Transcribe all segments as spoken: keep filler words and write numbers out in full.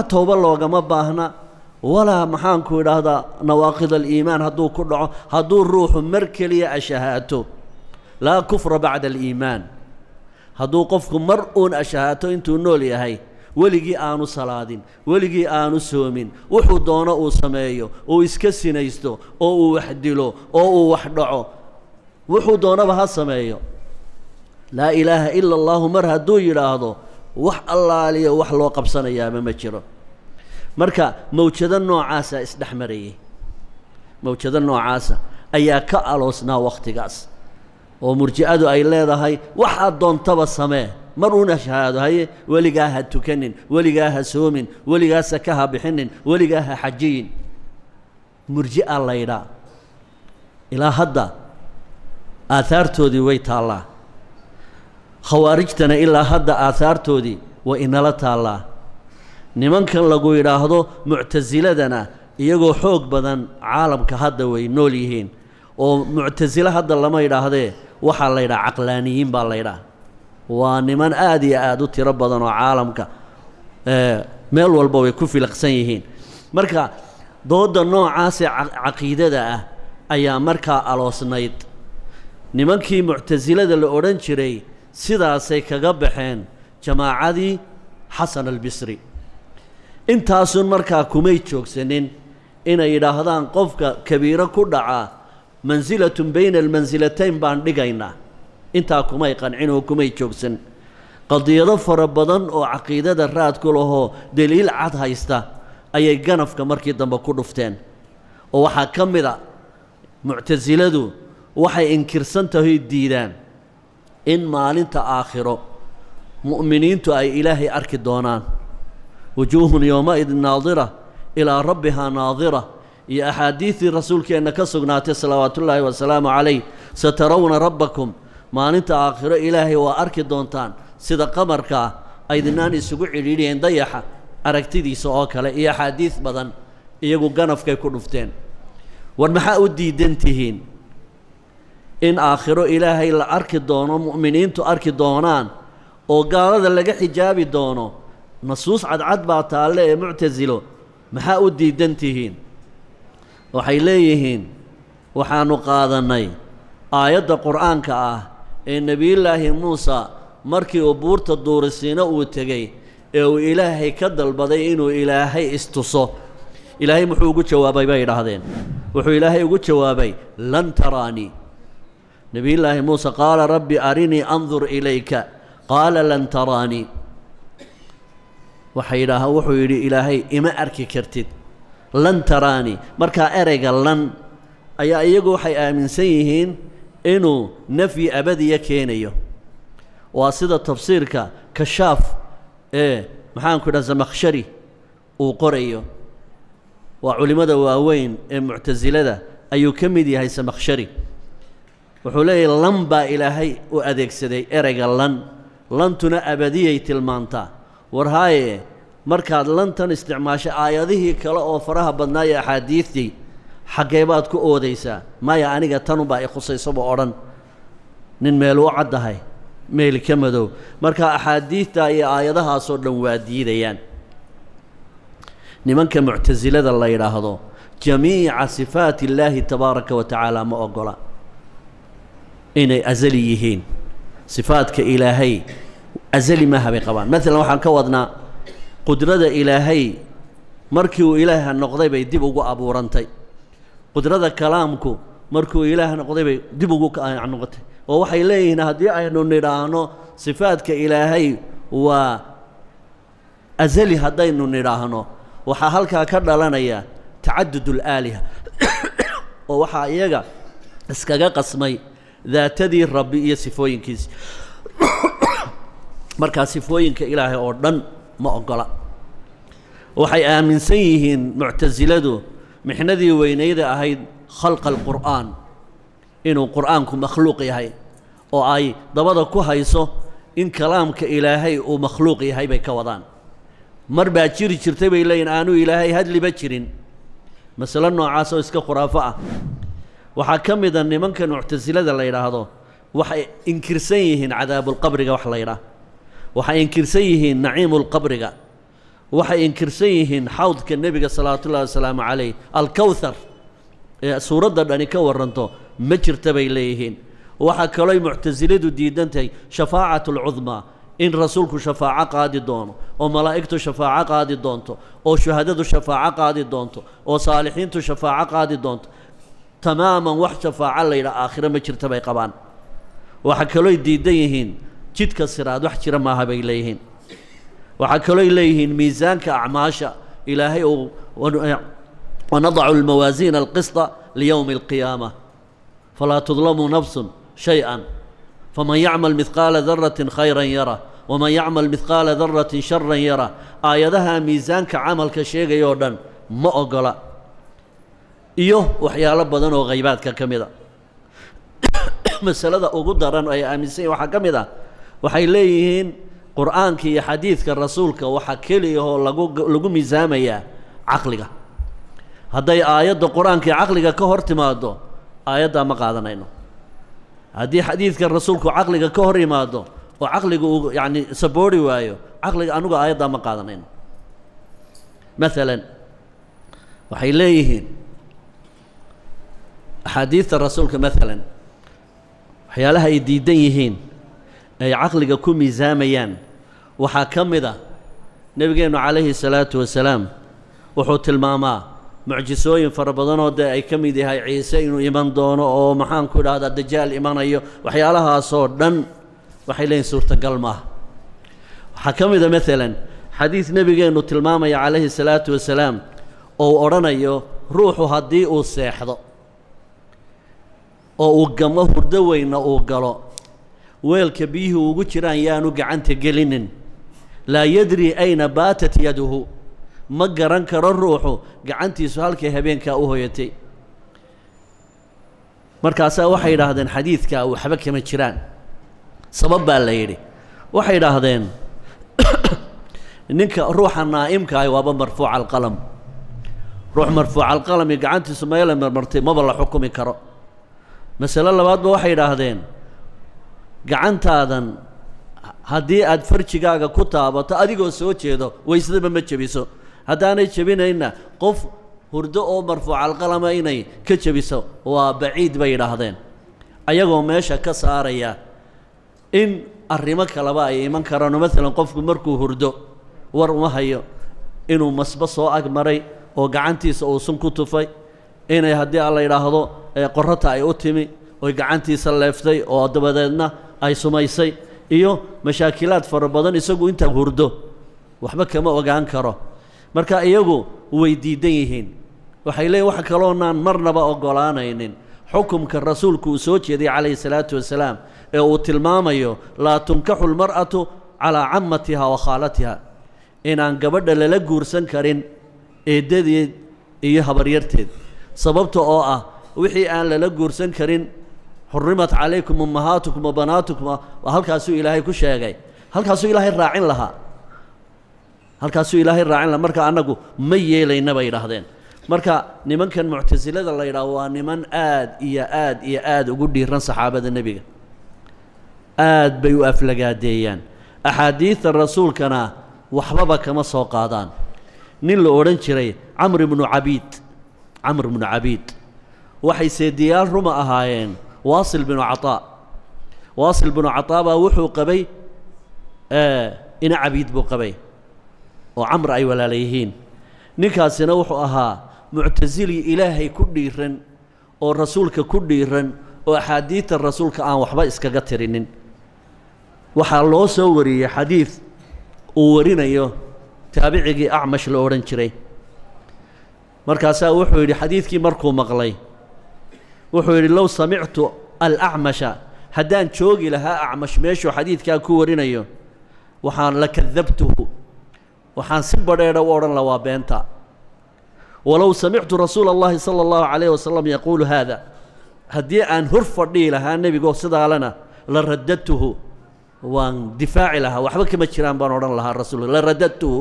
توبة الله ما باهنا ولا محانكو هذا نواقض الإيمان هدو كله هدو الروح مركلية أشهاته لا كفر بعد الإيمان هدو قفكم مرؤون أشهاته انتو نولي هاي ولقي آنو صلادين ولقي آنو سومين وحو دونا او سمايو او اسكسينيستو او وحدلو او وحدعو وحو دونا بها سمايو لا إله إلا الله مرها دو يلاهدو وح الله عليه وح لو قبصنا يا ممجرو مركا موجدا نوعاسا اسدحمريه موجدا نوعاسا ايا كالوسنا وقتيغاس oo murji'adu ay leedahay waxa doontaba samee maruna shahaado hay waligaa ha tukanin waligaa ha soomin waligaa sakaha bixinin waligaa ha xajiin murji'a layda ila hadda aathartoodii way taala khawaarijtana ila hadda aathartoodii wa inala taala nimankan lagu yiraahdo mu'taziladana iyagoo xoog badan caalamka hadda way nool yihiin oo mu'tazila hadda lama yiraahdee waxa la yiraahdaa aqlaaniyiin baa la yiraahdaa waa niman aad iyo aad u tiro badan oo caalamka ee meel walba way ku filaqsan yihiin marka dooda noocaas caqiidada ah ayaa markaa aloosnayd nimankii mu'tazilada la oran jiray sidaasay kaga baxeen jamaacadii xasan al-bisri intaasun markaa kumay joogsanin inay yiraahdaan qofka kabiira ku dhaca منزلة بين المنزلتين بان دغاينا انتا كوماي قنعينو كوماي جوجسن قضيه فربدن او عقيده الراد كلهو دليل عاد هيستا اي غنفكا markii dambe ku dhufteen oo waxa kamida mu'taziladu waxay inkirsan tahay diidaan in maalinta aakhiro mu'miniintu ay ilaahay arki doonaan wujuhun yawma idin naadira ila rabbiha naadira يا أحاديث الرسول كأن كسرنات صلوات الله والسلام عليه سترون ربكم ما أنت آخر إلهي وأرك دونتان سيد قمرك أيضا يسوع عليين ضيحة أركتدي سؤالك لا يا حديث بدن يجو جنف كي كنفتين والمحاود دنتهين إن آخر إلهي الأرك دونه مؤمنين تأرك دونان وقال هذا اللي حجابي دونه نصوص عد عد بعتالله معتزله محاود دنتهين waxay leeyihiin waxaanu qaadanay aayada quraanka ah ee nabiyilaahi Muusa markii uu buurta Duurisiina uu tagay ee uu Ilaahay ka dalbaday inuu Ilaahay istuso Ilaahay muxuu ugu jawaabay bay yiraahdeen wuxuu Ilaahay ugu jawaabay lan tarani nabiyilaahi Muusa qaala rabbi arini anzur ilayka qaala lan tarani waxay yiraahaa wuxuu yiri Ilaahay ima arki kartid lan tarani marka ereyga lan ayaa iyagu waxay aaminsan yihiin inuu nafyi abadiya keenayo waa sida tafsiirka kashaaf ee maxaan ku dhahaa zamakhshari uu qorayo waa culimada waaweyn ee mu'tazilada ayuu ka mid yahay zamakhshari wuxuu leeyahay lan baa ilaahay u adeegsaday ereyga lan lantuna abadiyay tilmaantaa warhaaye markaad lantan isticmaasho aayadihii kale oo faraha badnaa ee axaadiistii xagee baad ku oodaysaa maya aniga tanu baa i khusaysaba odhan nin meel u caddahay meel ka madow marka axaadiista iyo aayadahaasoo dhan waa diidayaan nimanka mu'tazilada la yiraahdo jamiica sifaati illaahi tabaaraka wa tacaala ma ogola inay azali yihiin sifaadka ilaahay azali ma habay qabaan maalan waxaan ka wadnaa qudrada ilaahay markii uu ilaahay noqday bay dib ugu abuurantay qudrada kalaamku markii uu ilaahay noqday bay dib ugu noqotay oo waxay leeyihiin haddii aynu nidhaahno sifaadka ilaahay waa azali haddaynu nidhaahno waxaa halkaa ka dhalanaya tacadudul aaliha oo waxaa iyaga iskaga qasmay daatadii rabbi iyo sifooyinkiisa markaa sifooyinka ilaahay oo dhan ما أقول وحي آمن سيهن معتزلته محندي وينيدا هاي خلق القرآن إنه قرآنكم مخلوق هاي أو أي ضبضا كوهايسو إن كلامك إلهي ومخلوق هاي بكوضان مر باتشيري شرتبي إلين آنو إلهي هاد اللي باتشيرين مثلا نوعاسو إسكا خرافة وحكم إذا أن من كان معتزلة الله يراهدو وحي إنكرسيهن عذاب القبر وحلا يراه waxay inkirsan yihiin naciimul qabriga waxay inkirsan yihiin xawdka nebiga salawaatullaahi wasalaamu calayh alkawthar ee suuradda dhani ka warranto ma jirta bay leeyihiin waxaa kalooy muctasiladu diidan tahay shafaacatu alcudmaa in rasuulku shafaaco qaadi doono oo malaa'igtu shafaaco qaadi doonto oo shuhadadu shafaaco qaadi doonto oo saalixiintu shafaaco qaadi doonto tamaaman wax shafaaco la yidhaha aakhiro ma jirta bay qabaan waxaa kalooy diidan yihiin jidka siraad wax jira maaha bay leeyihiin waxaa kalooy leeyihiin miisaanka acmaasha ilaahay uu wanadacu almawaasiina alqisطa liyowmi alqiyaama falaa tudlamu nafsun shay-an faman yacmal midqaala daratin khayran yara waman yacmal midqaala daratin sharan yara aayadaha miisaanka camalka sheegaya oo dhan ma ogola iyo waxyaalo badan oo haybaadka ka mid a masalada ugu daran ay aaminsan yihin waxaa ka mid ah waxay leeyihiin qur'aanka iyo xadiidka rasuulka waxaa keliyahoo lagu lagu miisaamayaa caqliga hadday aayadda qur-aanka iyo caqliga ka hor timaado aayaddaa ma qaadanayno haddii xadiidka rasuulku caqliga ka hor yimaado oo caqliga uu yacni saboori waayo caqliga anugu aayaddaa ma qaadanayno maalan waxay leeyihiin axaadiidta rasuulka maalan waxyaalaha ay diidan yihiin ay caqliga ku miisaamayaan waxaa ka mid a nebigeennu calayhi salaatu wasalaam wuxuu tilmaamaa mucjisooyin fara badanoo dee ay ka mid yahay ciise inuu iman doono oo maxaanku idhahdaa dajaal imanayo waxyaalahaasoo dhan waxay leeyihin suurtagal maaha waxaa ka mid a maalan xadiid nebigeennu tilmaamaya calayhi salaatu wasalaam oo uu odhanayo ruuxu haddii uu seexdo oo uu gamo hurdo weynna uu galo weelka biyuhu ugu jiraan yaanu gacanta gelinin laa yadri ayna baatat yaduhu ma garan karo ruuxu gacantiisu halkay habeenkaa u hoyatay markaasaa waxay yidhaahdeen xadiidkaa waxba kama jiraan sabab baa la yidhi waxay idhaahdeen ninka ruuxa naa'imkaahi waaba marfuuca alqalam ruux marfuuca alqalami gacantiisu meela marmartay maba la xukumi karo masale labaadba waxay idhaahdeen gacantaadan haddii aad farjigaaga ku taabato adigoo soo jeedo waysadaba ma jebiso haddaanay jebinayna qof hurdo oo marfuucalqalama inay ka jebiso waa baciid bay yidhaahdeen ayagoo meesha ka saaraya in arrimo kaleba ay iman karaano maalan qofku markuu hurdo war uma hayo inuu masba soo ag maray oo gacantiisa uu sun ku tufay inay haddii aan la yidhaahdo qorrata ay u timi oy gacantiisa leeftay oo dabadeedna ay sumaysay iyo mashaakilaad fara badan isagu intaa hurdo waxba kama ogaan karo marka iyagu way diidan yihiin waxay leeyihin wax kaloonaan marnaba oggolaanaynin xukumka rasuulku uu soo jeeday calayhi salaatu wasalaam ee uu tilmaamayo laa tunkaxu lmar'atu calaa cammatiha wa khaalatiha inaan gabadha lala guursan karin eeddadeed iyo habaryarteed sababta oo ah wixii aan lala guursan karin xurimat calaykum ummahaatukum wa banaatukum halkaasuu ilaahay ku sheegay halkaasuu ilaahay raacin lahaa halkaasuu ilaahay raacin lahaa marka annagu ma yeelayna bay yidhaahdeen marka nimankan muctasilada la yidhaah waa niman aad iyo aad iyo aad ugu dhiiran saxaabada nebiga aad bay u aflagaadeeyaan axaadiidta rasuulkana waxbaba kama soo qaadaan nin la odhan jiray camr ibnu cabiid camr ibnu cabiid waxay seediyaal ruma ahaayeen waasil binu cataa waasil binu cataa baa wuxuu qabay ina cabiid buu qabay oo camr ay walaala yihiin ninkaasina wuxuu ahaa muctasili ilaahay ku dhiiran oo rasuulka ku dhiiran oo axaadiidta rasuulka aan waxba iskaga tirinin waxaa loo soo wariyey xadiid uu warinayo taabicigii acmash la odhan jiray markaasaa wuxuu yidhi xadiidkii markuu maqlay wuxuu yidhi low samictu alacmasha haddaan joogi lahaa acmash meeshuu xadiidkaa ku warinayo waxaan la kadabtuhu waxaan si badheedha u odhan lahaa waa beenta walow samictu rasuula allahi sala allahu calayh wasalam yaquulu haada haddii aan hor fadhihi lahaa nebigoo sidaalena la radadtuhu waan difaaci lahaa waxba kama jiraan baan odhan lahaa rasuulka la radadtuhu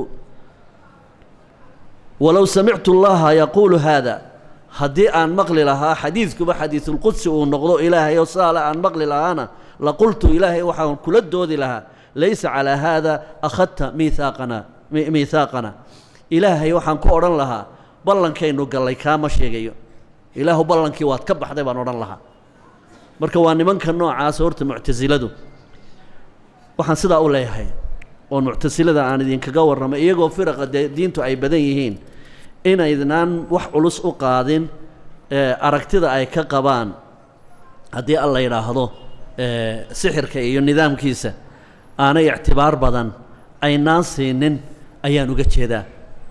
walow samictu allaha yaquulu haada haddii aan maqli lahaa xadiidkuba xadiisulqudsi uu noqdo ilaahay oo saale aan maqli lahaana la qultu ilaahay waxaan kula doodi lahaa laysa calaa haada akhadta miihaaqana ميثاقنا إلهي وحن كورن لها بلن كينو قال لي كام شيء إله بلن كي وات كبح ده بنورن لها مركوان من كان نوع عاصورة معتزلة waxaan sidaa u leeyahay oo muctasilada aan idin kaga warramay iyagoo firqa diintu ay badan yihiin inaydnaan wax culus u qaadin aragtida ay ka qabaan haddii alla yidhaahdo sixirka iyo nidaamkiisa aanay ictibaar badan aynaan siinin ayaan uga jeedaa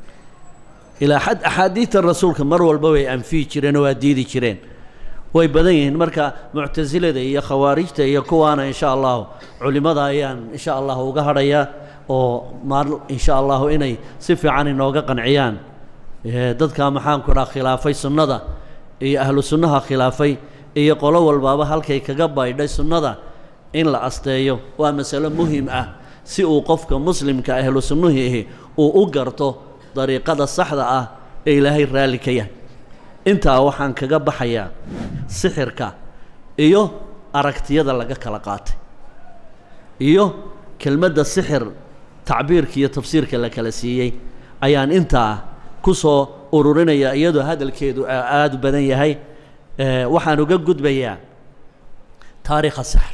ilaa xad axaadiidta rasuulka mar walba way anfiyi jireen oo waa diidi jireen way badan yihiin marka muctasilada iyo khawaarijta iyo kuwaana insha Allah culimada ayaan insha Allah uga hadhaya oo maar insha Allah inay si fiican inooga qanciyaan dadka maxaan ku dhaaf khilaafay sunnada iyo ahlu sunnaha khilaafay iyo qolo walbaaba halkay kaga baydhay sunnada in la asteeyo waa mas'alo muhiim ah si uu qofka muslimka ahlu sunnahi uu u garto dariiqada saxda ah ee Ilaahay raali ka yahay inta waxaan kaga baxayaa sixirka iyo aragtiyada laga kala qaatay iyo kelmadda sixir tacbiirka iyo tafsiirka la kala siiyay ayaan inta ku soo ururinaya iyadoo hadalkeedu aad u badan yahay waxaan uga gudbayaa taariikhda sixir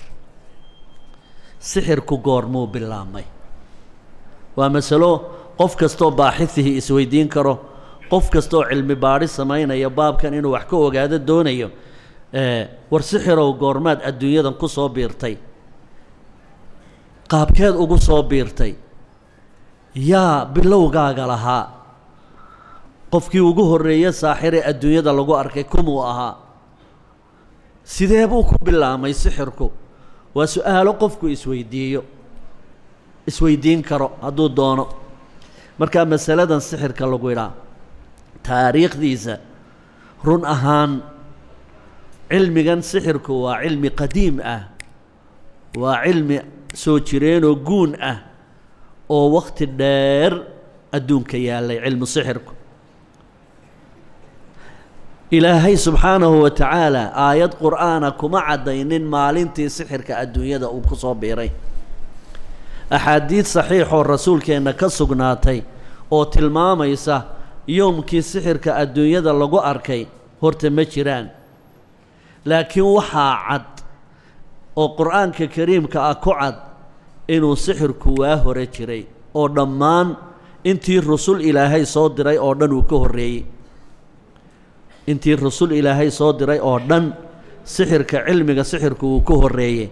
sixirku goormuu bilaabmay waa mas'alo qof kastoo baaxisihi isweydiin karo qof kastoo cilmi baadhi samaynaya baabkan inuu wax ka ogaado doonayo war sixirow goormaad adduunyadan ku soo biirtay qaabkeed ugu soo biirtay yaa bilowgaaga lahaa qofkii ugu horreeyay saaxire adduunyada lagu arkay kumuu ahaa sidee buu ku bilaabmay sixirku waa su'aalo qofku isweydiiyo isweydiin karo hadduu doono marka masaladan sixirka lagu yidhaa taariikhdiisa run ahaan cilmigan sixirku waa cilmi qadiim ah waa cilmi soo jireen oo guun ah oo waqti dheer adduunka yaalay cilmu sixirku ilaahay subxaanahu wa tacaala aayad qur'aana kuma caddaynin maalintii sixirka adduunyada uu ku soo biiray axaadiid saxiixoo rasuulkeenna ka sugnaatay oo tilmaamaysa yoomkii sixirka adduunyada lagu arkay horta ma jiraan laakiin waxaa cad oo qur'aanka kariimka ah ku cad inuu sixirku waa hore jiray oo dhammaan intii rusul ilaahay soo diray oo dhan uu ka horreeyey intii rusul ilaahay soo diray oo dhan sixirka cilmiga sixirku uu ka horreeyey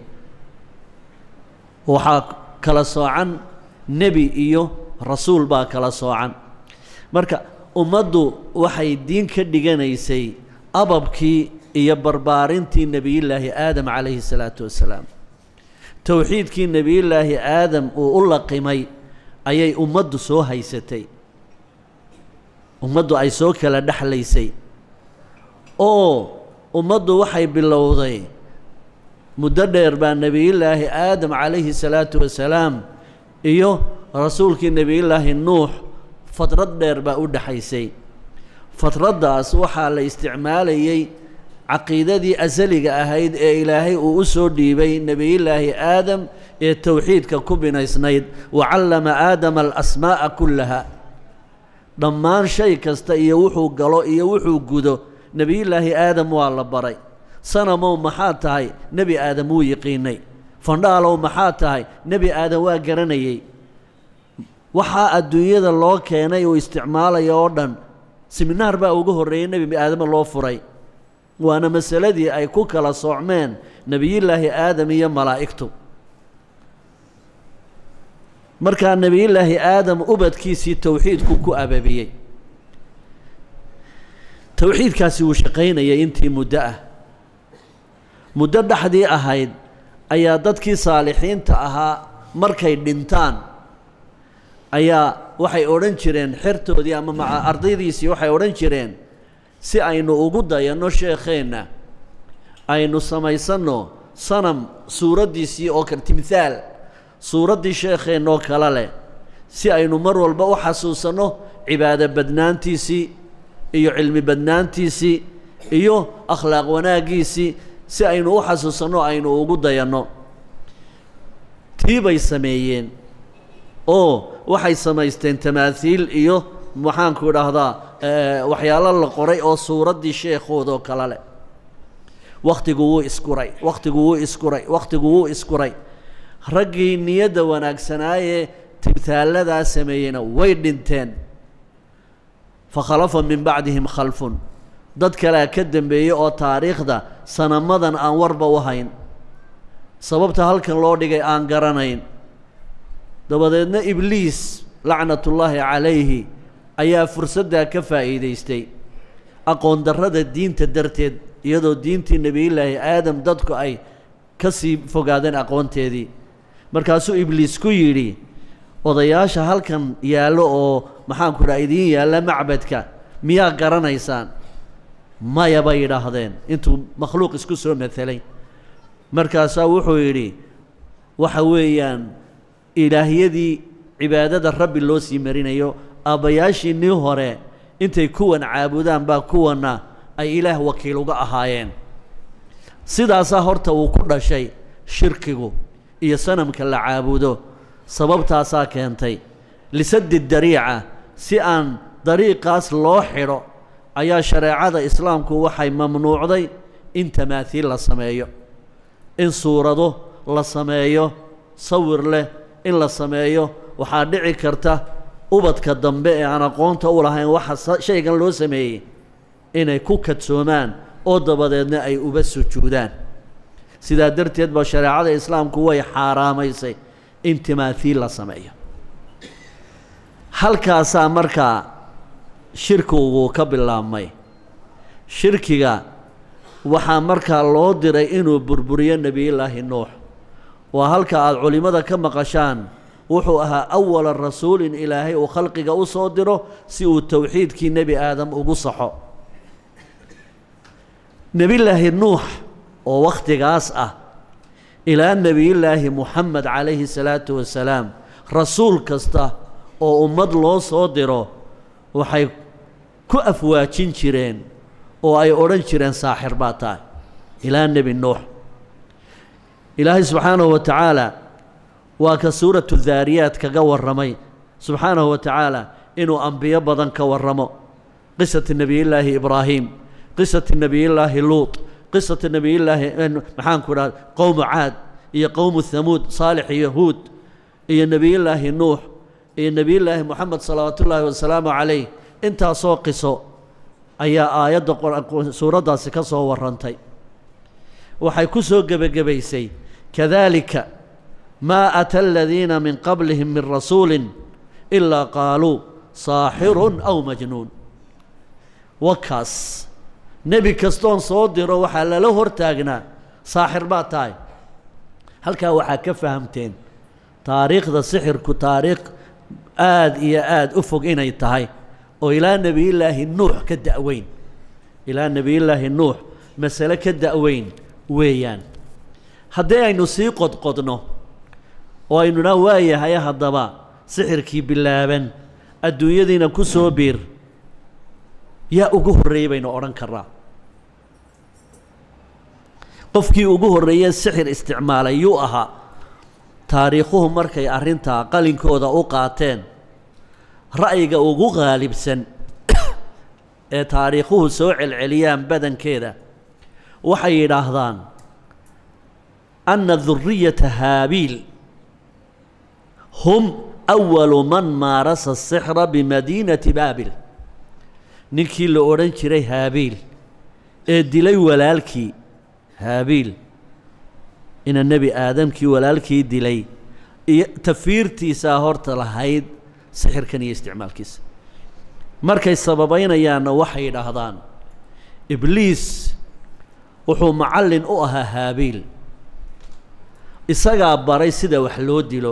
waxaa kala soocan nebi iyo rasuul baa kala soocan marka ummaddu waxay diin ka dhiganaysay ababkii iyo barbaarintii nebiyullaahi aadam calayhi salaatu wassalaam towxiidkii nebiyullaahi aadam uu u laqimay ayay ummaddu soo haysatay ummaddu ay soo kala dhexlaysay oo ummaddu waxay bilowday muddo dheer baa nebiyullaahi aadam calayhi salaatu wassalaam iyo rasuulkii nebiyullaahi nuux fatrad dheer baa u dhaxaysay fatraddaas waxaa la isticmaalayay caqiidadii asaliga ahayd ee ilaahay uu u soo dhiibay nebiyullaahi aadam ee towxiidka ku binaysnayd wacallama aadama alasmaa'a kullaha dhammaan shay kasta iyo wuxuu galo iyo wuxuu gudo nebiyullaahi aadam waa la baray sanamow maxaa tahay nebi aadam wuu yiqiinay fandhaalow maxaa tahay nebi aadam waa garanayay waxaa adduunyada loo keenay uu isticmaalaya oo dhan siminaar baa ugu horreeyay nebi aadama loo furay waana masaladii ay ku kala soocmeen nebiyullaahi aadam iyo malaa'igtu markaa nebiyullaahi aadam ubadkiisii towxiidku ku ababiyey towxiidkaasi wuu shaqaynayay intii muddo ah muddo dhexdii ahayd ayaa dadkii saalixiinta ahaa markay dhintaan ayaa waxay odhan jireen xertoodii ama maca ardaydiisii waxay odhan jireen si aynu ugu dayanno sheekheenna aynu samaysanno sanam suuraddiisii oo kale timthaal suuraddii sheekheenna oo kale leh si aynu mar walba u xasuusanno cibaado badnaantiisii iyo cilmi badnaantiisii iyo akhlaaq wanaaggiisii si aynu u xasuusanno aynu ugu dayanno tii bay sameeyeen oo waxay samaysteen tamaathiil iyo waxaan ku idhaahdaa waxyaalo la qoray oo suuraddii sheekhooda oo kale leh wakhtigu wuu iskuray wakhtigu wuu iskuray wakhtigu wuu iskuray raggii niyadda wanaagsanaayee timthaaladaa sameeyeyna way dhinteen fakhalafa min bacdihim khalfun dad kalea ka dambeeyey oo taariikhda sanamadan aan warba u hayn sababta halkan loo dhigay aan garanayn dabadeedna ibliis lacnatullaahi calayhi ayaa fursaddaa ka faa'iidaystay aqoon darrada diinta darteed iyadoo diintii nebiyullaahi aadam dadku ay ka sii fogaadeen aqoonteedii markaasuu ibliis ku yidhi odayaasha halkan yaallo oo maxaanku dhaha idiin yaalla macbadka miyaa garanaysaan maya bay yidhaahdeen intuu makhluuq isku soo matalay markaasaa wuxuu yidhi waxa weeyaan ilaahiyadii cibaadada rabbi loo sii marinayo aabbayaashiinnii hore intay kuwan caabudaan baa kuwanna ay ilaah wakiil uga ahaayeen sidaasaa horta uu ku dhashay shirkigu iyo sanamka la caabudo sababtaasaa keentay lisaddi dariica si aan dariiqaas loo xidho ayaa shareecada islaamku waxay mamnuucday in tamaathiil la sameeyo in suurado la sameeyo sawir leh in la sameeyo waxaa dhici karta ubadka dambe ee aan aqoonta u lahayn waxa shaygan loo sameeyey inay ku kadsoomaan oo dabadeedna ay uba sujuudaan sidaa darteed baa shareecada islaamku way xaaraamaysay in tamaathiil la sameeyo halkaasaa markaa shirkigu ka bilaabmay shirkiga waxaa markaa loo diray inuu burburiyo nebiyullaahi nuux waa halka aada culimmada ka maqashaan wuxuu ahaa awala rasuulin ilaahay uu khalqiga u soo diro si uu towxiidkii nebi aadam ugu saxo nebiyullaahi nuux oo wakhtigaas ah ilaa nebiyullaahi muxamed calayhi salaatu wasalaam rasuul kasta oo ummad loo soo diro waxay ku afwaajin jireen oo ay odhan jireen saaxir baa tahay ilaa nebi nuux ilaahay subxaanahu wa tacaala waa ka suuratu daariyaat kaga warramay subxaanahu wa tacaala inuu ambiyo badan ka warramo qisati nebiyullaahi ibraahim qisati nebiyullaahi luut qisati nebiyullaahi maxaanku dhaha qowmu caad iyo qowmu hamuud saalix iyo huud iyo nebiyullaahi nuux iyo nebiyullaahi moxamed salawaatullaahi wasalaamu calayh intaasoo qiso ayaa aayadda suuraddaasi ka soo warrantay waxay ku soo gebagabaysay kadalika maa ata aladiina min qablihim min rasuulin ilaa qaaluu saaxirun aw majnuun wakaas nebi kastoon soo diro waxaa lala hortaagnaa saaxir baa tahay halkaa waxaa ka fahamteen taariikhda sixirku taariikh aada iyo aada u fog inay tahay oo ilaa nebiyullaahi nuux ka da'weyn ilaa nebiyullaahi nuux masale ka da'weyn weeyaan haddii aynu sii qodqodno oo aynuna waayahay haddaba sixirkii bilaaban adduunyadiina ku soo biir yaa ugu horreeyey baynu odhan karnaa qofkii ugu horreeye sixir isticmaalay yuu ahaa taariikhuhu markay arrintaa qalinkooda u qaateen ra'yiga ugu qaalibsan ee taariikhuhu soo celceliyaan badankeeda waxay yidhaahdaan anna duriyata haabiil hum awalu man maarasa asixra bimadiinati baabil ninkii la odhan jiray haabiil ee dilay walaalkii haabiil ina nebi aadamkii walaalkii dilay iyo tafiirtiisaa horta lahayd sixirkan iyo isticmaalkiisa markay sababaynayaanna waxay yidhaahdaan ibliis wuxuu macallin u ahaa haabiil isagaa baray sida wax loo dilo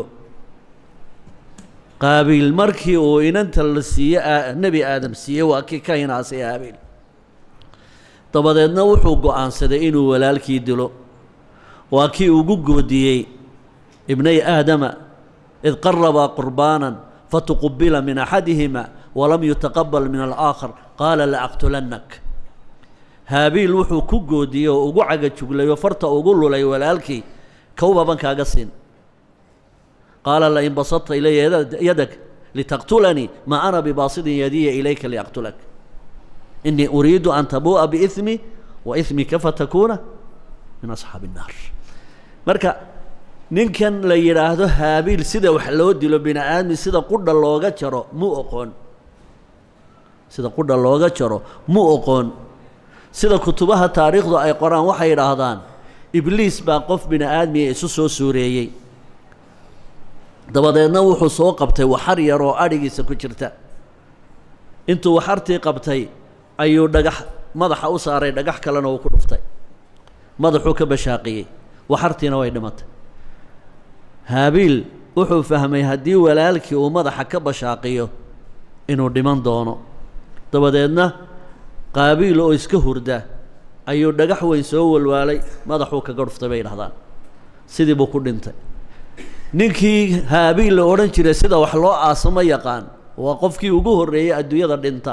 qaabiil markii uu inanta la siiye nebi aadam siiyey waa kii ka hinaasay haabiil dabadeedna wuxuu go'aansaday inuu walaalkii dilo waa kii ugu goodiyey ibnay aadama id qarabaa qurbaanan fatuqubila min axadihima walam yutaqabal min alaakhar qaala laaqtulannak haabiil wuxuu ku goodiyey oo ugu cagajuglayo farta ugu lulay walaalkii kowba ban kaaga siin qaala lain basadta ilaya yadak litaqtulanii ma ana bibaasidin yadiya ilayka liaqtulak inii uriidu an tabuu'a biismi wa ismika fatakuuna min asxaabi innaar. marka ninkan la yidhaahdo haabiil sida wax loo dilo bini aadmi sida qudha looga jaro muu oqoon sida qudha looga jaro muu oqoon sida kutubaha taariikhdu ay qoraan waxay yidhaahdaan ibliis baa qof bini aadmiya isu soo suureeyey dabadeedna wuxuu soo qabtay waxar yar oo adhigiisa ku jirta intuu waxartii qabtay ayuu dhagax madaxa u saaray dhagax kalena uu ku dhuftay madaxuu ka bashaaqiyey waxartiina way dhimatay haabiil wuxuu fahmay haddii walaalkii uu madaxa ka bashaaqiyo inuu dhiman doono dabadeedna qaabiil oo iska hurda ayuu dhagax weyn soo walwaalay madaxuu kaga dhuftay bay yidhahdaan sidii buu ku dhintay. ninkii haabiil la odhan jiray sida wax loo aasamo yaqaan waa qofkii ugu horreeyey adduunyada dhinta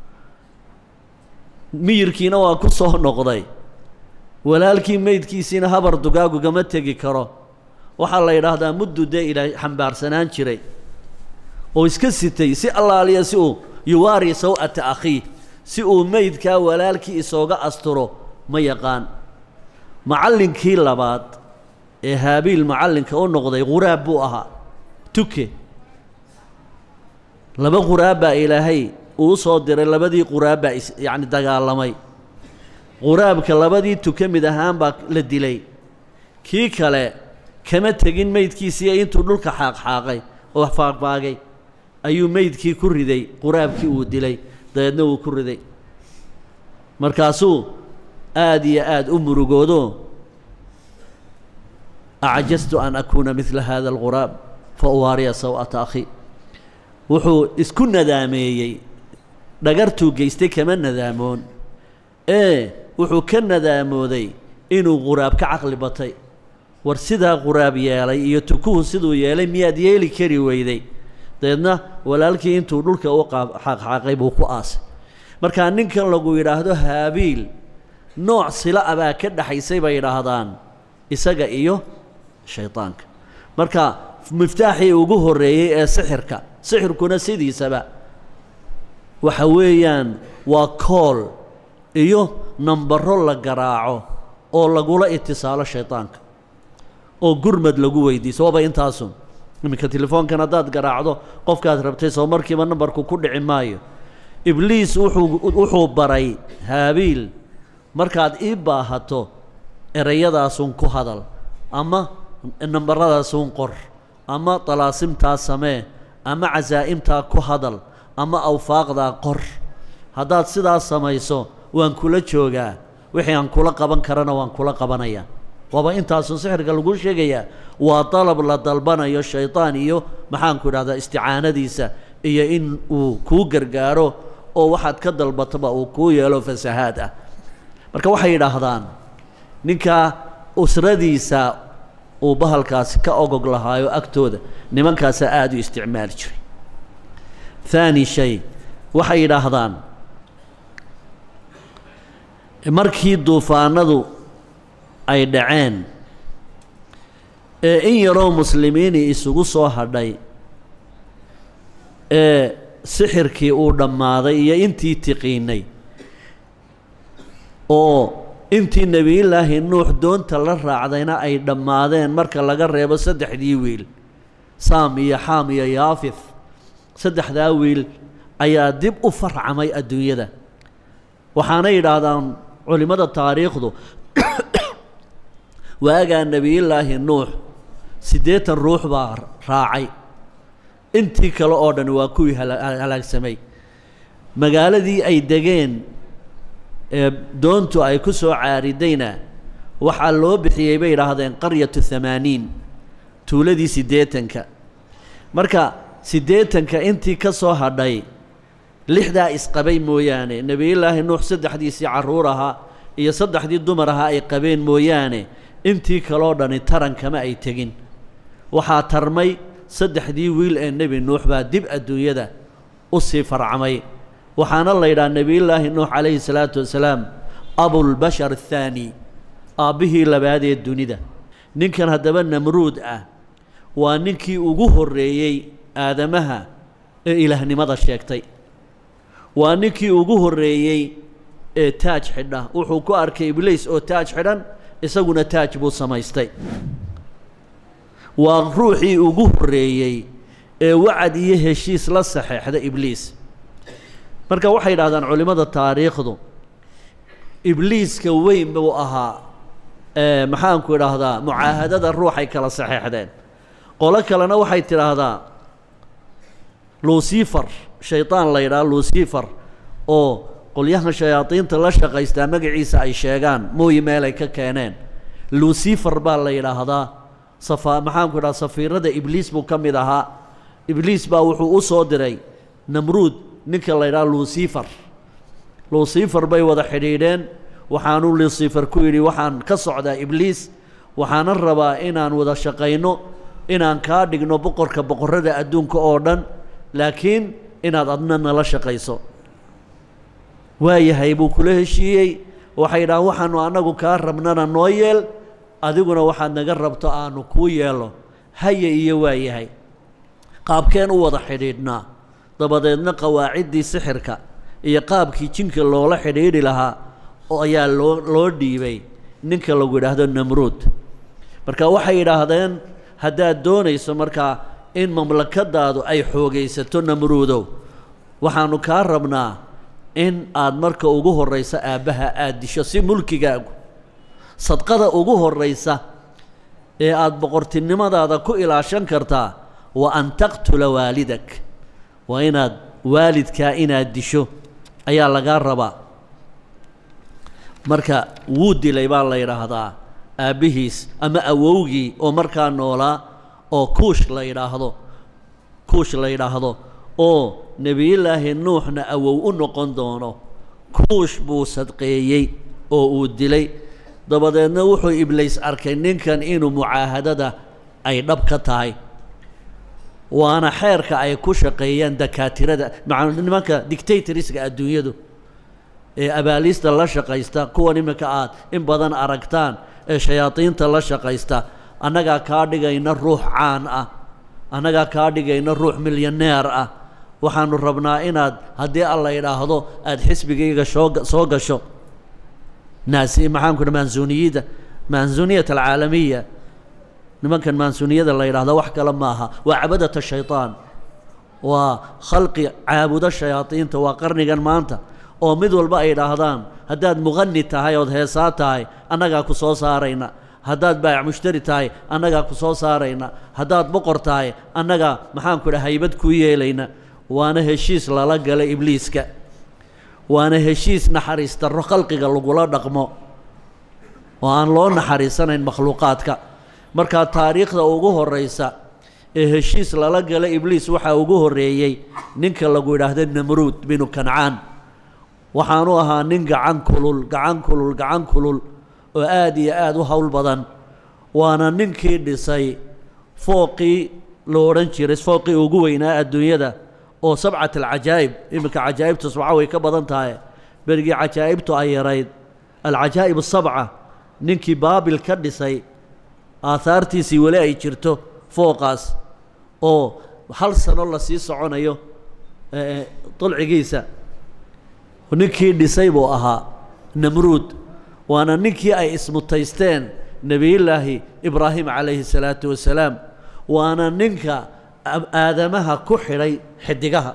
miyirkiina waa ku soo noqday walaalkii meydkiisiina habar dugaagugama tegi karo waxaa la yidhaahdaa muddu dee ilaa xambaarsanaan jiray oo iska sitay si allaaliya si uu yuwaari saw'ata akhiih si uu meydkaa walaalkii isooga asturo ma yaqaan. macallinkii labaad ee haabiil macallinka u noqday quraab buu ahaa tuke laba quraab baa ilaahay uu soo diray labadii quraab baa yacni dagaalamay quraabka labadii tuke mid ahaan baa la dilay kii kale kama tegin meydkiisii intuu dhulka xaaqxaaqay oo faaqfaagay ayuu meydkii ku riday quraabkii uu dilay dabeedna wuu ku riday markaasuu aad iyo aad u murugoodo acjaztu an akuuna midla hada alguraab fa uwaariya saw'ata akhi wuxuu isku nadaameeyey dhagartuu geystay kama nadaamoon ee wuxuu ka nadaamooday inuu quraab ka caqli batay war sidaa quraab yeelay iyo tukuhu siduu yeelay miyaad yeeli kari weyday dabeedna walaalkii intuu dhulka u xaaqxaaqay buu ku aasay. markaa ninkan lagu yidhaahdo haabiil nooc sila a baa ka dhaxaysay bay yidhaahdaan isaga iyo shaydaanka. marka miftaaxii ugu horreeyey ee sixirka sixirkuna sidiisaba waxa weeyaan waa kool iyo nambaro la garaaco oo lagula itisaalo shaydaanka oo gurmad lagu weydiiso waaba intaasun iminka telefoonkan haddaad garaacdo qofkaad rabtay soo markiiba nambarku ku dhici maayo. ibliis wuxuu wuxuu baray haabiil markaad ii baahato erayadaasun ku hadal ama nambaradaasuun qor ama talaasimtaa samee ama casaa'imtaa ku hadal ama awfaaqdaa qor haddaad sidaas samayso waan kula joogaa wixii aan kula qaban karana waan kula qabanayaa waaba intaasun sixirka lagu sheegayaa waa dalab la dalbanayo shaydaan iyo maxaanku idhahdaa isticaanadiisa iyo in uu kuu gargaaro oo waxaad ka dalbataba uu kuu yeelo fasahaad ah. marka waxay yidhaahdaan ninkaa usradiisa uu bahalkaasi ka ogog lahaayo agtooda nimankaasaa aada u isticmaali jiray. thaani shay waxay yidhaahdaan markii duufaanadu ay dhaceen ee in yaroo muslimiini isugu soo hadhay ee sixirkii uu dhammaaday iyo intii tiqiinay oo intii nebiyullaahi nuux doonta la raacdayna ay dhammaadeen marka laga reebo saddexdii wiil saam iyo xaam iyo yaafith saddexdaa wiil ayaa dib u farcamay adduunyada. waxaana yidhaahdaan culimmada taariikhdu waagaa nebiyullaahi nuux siddeetan ruux baa raacay intii kale oo dhan waa kuwii halaagsamay. magaaladii ay degeen ee doontu ay ku soo caaridayna waxaa loo bixiyey bay yidhaahdeen qaryatu hamaaniin tuuladii siddeetanka. marka siddeetanka intii ka soo hadhay lixdaa isqabay mooyaane nebiyullaahi nuux saddexdiisii carruur ahaa iyo saddexdii dumar ahaa ay qabeen mooyaane intii kaloo dhani tarankama ay tegin. waxaa tarmay saddexdii wiil ee nebi nuux baa dib adduunyada u sii farcamay. waxaana la yidhaha nebiyullaahi nuux calayhi salaatu wasalaam abulbashar athaani aabbihii labaad ee dunida. ninkan haddaba namruud ah وانكي وجوه الرئي آدمها إله نمضى شيكتي وانكي وجوه الرئي تاج حدا وحكو أركي إبليس أو تاج حدا يسوون تاج بو سمايستي وروحي وجوه الرئي وعد يهشيس لا صحيح هذا إبليس marka waxay yiraahdaan culimada taariikhdu ibliiska weyn buu ahaa ee maxaan ku yiraahdaa mucaahadada ruuxay kala saxiixdeen qolo kalena waxay tiraahdaa lucifer shaytaan la yiraahdo lucifer oo qolyaha shayaatiinta la shaqaysta magaciisa ay sheegaan mooy meel ay ka keeneen lucifer baa la yiraahdaa safa maxaan ku yiraahdaa safiirada ibliis buu kamid ahaa ibliis baa wuxuu u soo diray namruud ninka la yiraahdo lucifer lucifer bay wada xidhiidheen waxaanu lucifer ku yiri waxaan ka socdaa ibliis waxaan rabaa inaan wada shaqeyno inaan ka dhigno boqorka boqorada adduunka oo dhan laakiin inaad adna nala shaqeyso waayahay buu kula heshiiyey waxay yiraahdaan waxaanu anagu ka rabnana noo yeel adiguna waxaad naga rabto aanu ku yeelo haye iyo waayahay qaabkeen u wada xidhiidhnaa dabadeedna qawaacidii sixirka iyo qaabkii jinka loola xidhiidhi lahaa oo ayaa loo loo dhiibay ninka lagu yiraahdo namruud marka waxay yiraahdeen haddaad doonayso marka in mamlakadaadu ay xoogaysato namruudow waxaanu ka rabnaa in aad marka ugu horeysa aabaha aad disho si mulkigaagu sadqada ugu horeysa ee aad boqortinimadaada ku ilaashan kartaa wa an taqtula waalidak وإناد والد كائنات دشو أيا لقى الربا مركا وودي ليبان الله يراهدا أبيهيس أما أووغي أو مركا نولا أو كوش الله يراهدو كوش الله يراهدو أو نبي الله نوح نأوو أنو قندونو كوش بو صدقيي أو وودي لي دبدا نوحو إبليس أركنين كان إنو معاهدة أي نبكتاي وانا حيرك اي كشقيان دكاتره مع نمك ديكتاتوريسك ادويدو ee abaalista la shaqaysta kuwa nimaka aad in badan aragtaan ee shayaatiinta la shaqaysta anaga ka dhigayna ruux caan ah anaga ka dhigayna ruux milyaneer ah waxaanu rabnaa inaad hadii alla yiraahdo aad xisbigayga soo gasho naasi maxaan ku mansuuniyada mansuuniyada alcaalamiya nimankan mansuuniyada la yiraahdo wax kala maaha waa cabadada shaytaan waa khalqi caabuda shayaatiinta waa qarnigan maanta oo mid walba ay yiraahdaan hadaad muqanni tahay oo heesaa tahay anaga ku soo saarayna hadaad baac mushtari tahay anaga ku soo saarayna hadaad boqor tahay anaga maxaan ku haybad ku yeelayna waana heshiis lala galay ibliiska waana heshiis naxariista khalqiga lagu la dhaqmo waan loo naxariisanayn makhluuqaadka marka taariikhda ugu horeysa ee heshiis lala galay ibliis waxa ugu horeeyay ninka lagu yiraahdo namruud bin kancaan waxaanu ahaa nin gacan kulul gacan kulul gacan kulul oo aad iyo aad u hawl badan waana ninkii dhisay fooqii loo oran jiray fooqii ugu weynaa adduunyada oo sabcat al-ajaayib imka ajaayibtu sabca way ka badan tahay berigi ajaayibtu ay yarayd al-ajaayib as-sab'a ninkii baabil ka dhisay آثارتيسي ولا أي جرتو فوقاس أو هل سنة الله سي سعونيو اه طلع جيسا ونكي ديسيبو أها نمرود وأنا نكي أي اسم التيستين نبي الله إبراهيم عليه الصلاة والسلام وأنا نكا آدمها كحري حدقها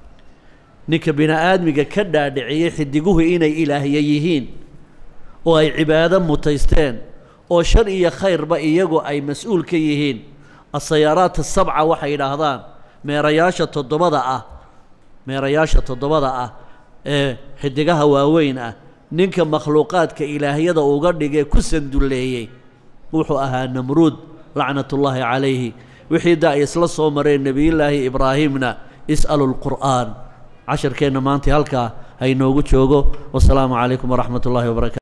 نكا بنا آدمك كدا دعيه حدقوه إني إلهيين وأي عبادة متيستين oo shar iyo khayr ba iyagu ay mas'uul ka yihiin السيارات السبعة waxay yiraahdaan meerayaasha toddobada ah meerayaasha toddobada ah ee xidigaha waaweyn ah ninka makhluuqaadka ilaahiyada uga dhigay ku sanduleeyay wuxuu ahaa namruud la'natullahi alayhi wixii daa isla soo maray nabiyilaahi ibraahimna is'alul qur'aan عشر كينا maanta halka ay noogu joogo wassalaamu alaykum wa rahmatullahi wa barakatuh